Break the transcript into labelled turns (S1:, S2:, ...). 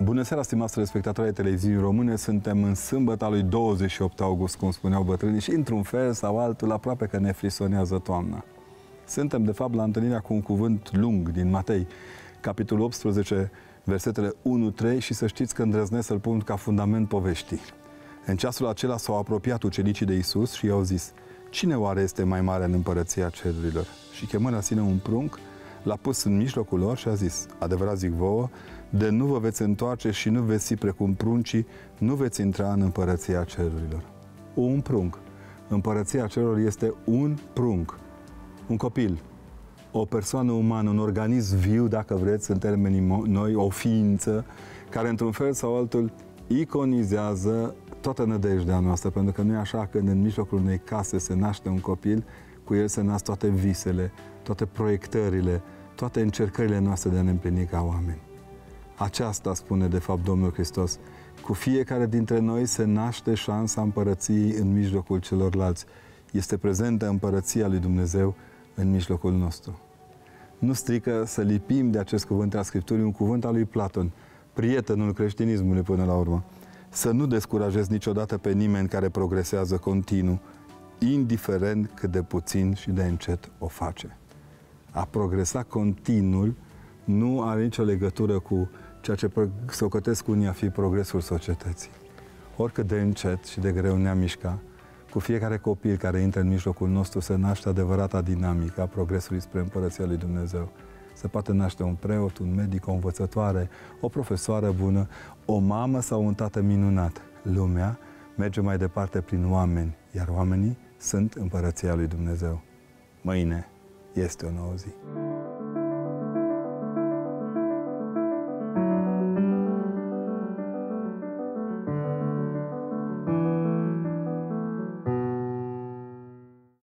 S1: Bună seara, stimați telespectatori ai televiziunii române. Suntem în sâmbăta lui 28 august, cum spuneau bătrânii, și într-un fel sau altul aproape că ne frisonează toamna. Suntem, de fapt, la întâlnirea cu un cuvânt lung din Matei, capitolul 18, versetele 1-3, și să știți că îndrăznesc să-l pun ca fundament poveștii. În ceasul acela s-au apropiat ucenicii de Iisus și i-au zis: cine oare este mai mare în împărăția cerurilor? Și chemând la sine un prunc, l-a pus în mijlocul lor și a zis: adevărat zic vouă, de nu vă veți întoarce și nu veți fi precum pruncii, nu veți intra în împărăția cerurilor. Un prunc. Împărăția cerurilor este un prunc. Un copil, o persoană umană, un organism viu, dacă vreți, în termenii noi, o ființă, care într-un fel sau altul iconizează toată nădejdea noastră, pentru că nu e așa, când în mijlocul unei case se naște un copil, cu el se nasc toate visele, toate proiectările, toate încercările noastre de a ne împlini ca oameni. Aceasta spune, de fapt, Domnul Hristos: cu fiecare dintre noi se naște șansa împărăției în mijlocul celorlalți. Este prezentă împărăția lui Dumnezeu în mijlocul nostru. Nu strică să lipim de acest cuvânt al Scripturii un cuvânt al lui Platon, prietenul creștinismului până la urmă. Să nu descurajezi niciodată pe nimeni care progresează continuu, indiferent cât de puțin și de încet o face. A progresa continuu nu are nicio legătură cu ceea ce socotesc unii a fi progresul societății. Oricât de încet și de greu ne-am mișca, cu fiecare copil care intră în mijlocul nostru se naște adevărata dinamică a progresului spre împărăția lui Dumnezeu. Se poate naște un preot, un medic, o învățătoare, o profesoară bună, o mamă sau un tată minunat. Lumea merge mai departe prin oameni, iar oamenii sunt împărăția lui Dumnezeu. Mâine este o nouă zi.